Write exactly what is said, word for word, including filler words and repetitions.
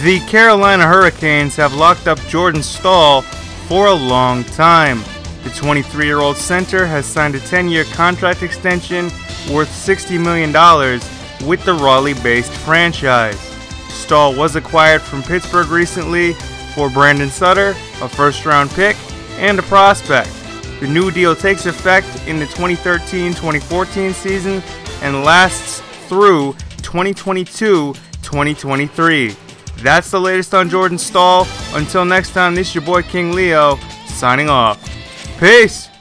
The Carolina Hurricanes have locked up Jordan Staal for a long time. The twenty-three-year-old center has signed a ten-year contract extension worth sixty million dollars with the Raleigh-based franchise. Staal was acquired from Pittsburgh recently for Brandon Sutter, a first-round pick, and a prospect. The new deal takes effect in the twenty thirteen twenty fourteen season and lasts through twenty twenty-two twenty twenty-three. That's the latest on Jordan Staal. Until next time, this is your boy King Leo, signing off. Peace!